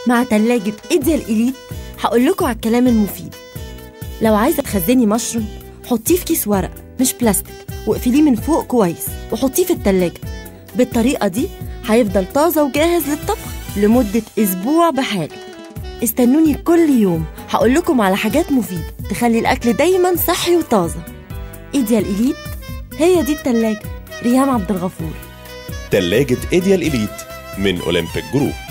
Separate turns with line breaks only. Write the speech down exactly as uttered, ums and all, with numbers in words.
مع تلاجة إيديال إليت هقول لكم على الكلام المفيد. لو عايزة تخزني مشروم حطيه في كيس ورق مش بلاستيك واقفليه من فوق كويس وحطيه في التلاجة. بالطريقة دي هيفضل طازة وجاهز للطبخ لمدة أسبوع بحاله. استنوني كل يوم هقول لكم على حاجات مفيدة تخلي الأكل دايما صحي وطازة. إيديال إليت هي دي التلاجة. ريهام عبد الغفور.
تلاجة إيديال إليت من أولمبيك جروب.